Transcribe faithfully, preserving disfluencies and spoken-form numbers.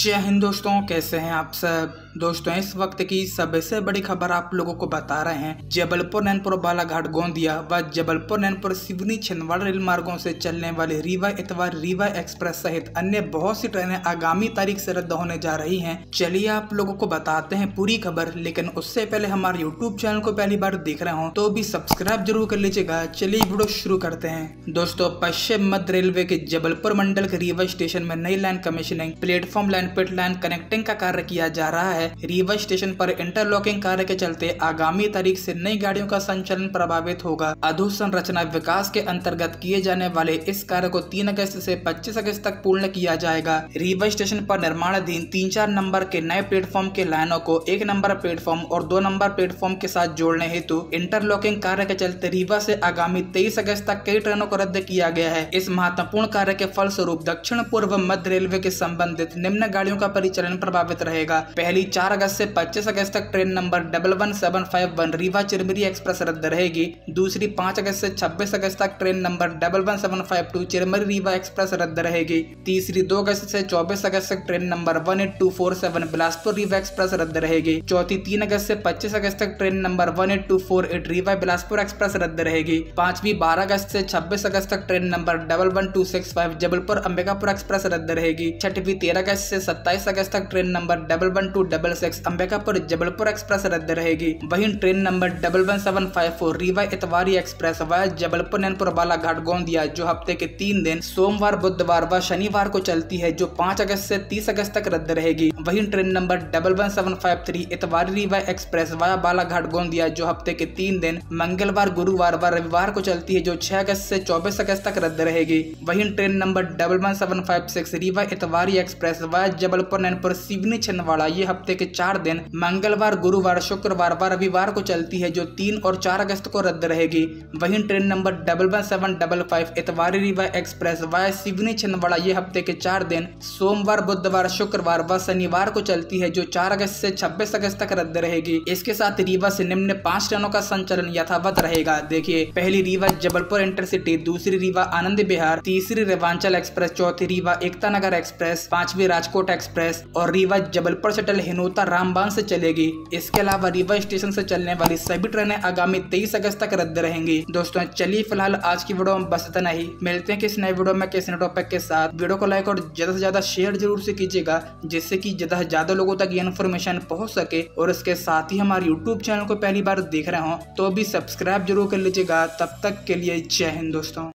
जय हिंद दोस्तों, कैसे हैं आप सब। दोस्तों इस वक्त की सबसे बड़ी खबर आप लोगों को बता रहे हैं। जबलपुर नैनपुर बालाघाट गोंदिया व जबलपुर नैनपुर सिवनी छिंदवाड़ा रेल मार्गों से चलने वाली रीवा इतवार रीवा एक्सप्रेस सहित अन्य बहुत सी ट्रेनें आगामी तारीख से रद्द होने जा रही हैं। चलिए आप लोगों को बताते हैं पूरी खबर, लेकिन उससे पहले हमारे यूट्यूब चैनल को पहली बार देख रहे हो तो भी सब्सक्राइब जरूर कर लीजिएगा। चलिए वीडियो शुरू करते हैं। दोस्तों पश्चिम मध्य रेलवे के जबलपुर मंडल के रीवा स्टेशन में नई line commissioning, platform line, pit line connecting का कार्य किया जा रहा है। रीवा स्टेशन पर इंटरलॉकिंग कार्य के चलते आगामी तारीख से नई गाड़ियों का संचालन प्रभावित होगा। अधोसंरचना विकास के अंतर्गत किए जाने वाले इस कार्य को तीन अगस्त से पच्चीस अगस्त तक पूर्ण किया जाएगा। रीवा स्टेशन पर निर्माणाधीन तीन चार नंबर के नए प्लेटफॉर्म के लाइनों को एक नंबर प्लेटफॉर्म और दो नंबर प्लेटफॉर्म के साथ जोड़ने हेतु इंटरलॉकिंग कार्य के चलते रीवा से आगामी तेईस अगस्त तक कई ट्रेनों को रद्द किया गया है। इस महत्वपूर्ण कार्य के फलस्वरूप दक्षिण पूर्व मध्य रेलवे के संबंधित निम्न गाड़ियों का परिचालन प्रभावित रहेगा। पहली चार अगस्त से पच्चीस अगस्त तक train number double one seven five one Rewa Chirmiri express रद्द रहेगी। दूसरी पाँच अगस्त से छब्बीस अगस्त तक train number double one seven five two Chirmiri Rewa express रद्द रहेगी। तीसरी दो अगस्त से चौबीस अगस्त तक train number one eight two four seven Bilaspur Rewa express रद्द रहेगी। चौथी तीन अगस्त से पच्चीस अगस्त तक train number one eight two four eight Rewa Bilaspur express रद्द रहेगी। पांचवी बारह अगस्त से छब्बीस अगस्त तक train number double one two six five Jabalpur Ambikapur express रद्द रहेगी। छठवीं तेरह अगस्त से सत्ताईस अगस्त तक train number double one two double six Ambikapur Jabalpur express रद्द रहेगी। वहीं train number double one seven five four Rewa Itwari express via Jabalpur Nainpur Balaghat Gondia जो हफ्ते के तीन दिन सोमवार, बुधवार व शनिवार को चलती है, जो पाँच अगस्त से तीस अगस्त तक रद्द रहेगी। वहीं train number double one seven five three Itwari Rewa express via Balaghat Gondia जो हफ्ते के तीन दिन मंगलवार, गुरुवार व रविवार को चलती है, जो छह अगस्त से चौबीस अगस्त तक रद्द रहेगी। वहीं train number double one seven five six Rewa Itwari express via Jabalpur Nainpur Seoni Chhindwara ये हफ्ते के चार दिन मंगलवार, गुरुवार, शुक्रवार व रविवार को चलती है, जो तीन और चार अगस्त को रद्द रहेगी। वहीं train number double one seven double five Itwari Rewa express via Seoni Chhindwara ये हफ्ते के चार दिन सोमवार, बुधवार, शुक्रवार व शनिवार को चलती है, जो चार अगस्त से छब्बीस अगस्त तक रद्द रहेगी। इसके साथ रीवा से निम्न पांच ट्रेनों का संचालन यथावत रहेगा। देखिए, पहली रीवा जबलपुर इंटरसिटी, दूसरी रीवा आनंद विहार, तीसरी रेवांचल एक्सप्रेस, चौथी रीवा एकता नगर एक्सप्रेस, पांचवी राजकोट एक्सप्रेस और रीवा जबलपुर शटल हिनोता रामबान से चलेगी। इसके अलावा रीवा स्टेशन से चलने वाली सभी ट्रेनें आगामी तेईस अगस्त तक रद्द रहेंगी। दोस्तों चलिए फिलहाल आज की वीडियो में बस इतना ही। मिलते हैं किस नए वीडियो में किस नए टॉपिक के साथ। वीडियो को लाइक और ज्यादा से ज्यादा शेयर जरूर से कीजिएगा, जिससे कि ज्यादा से ज्यादा लोगों तक ये इन्फॉर्मेशन पहुंच सके। और इसके साथ ही हमारे यूट्यूब चैनल को पहली बार देख रहे हो तो भी सब्सक्राइब जरूर कर लीजिएगा। तब तक के लिए जय हिंद दोस्तों।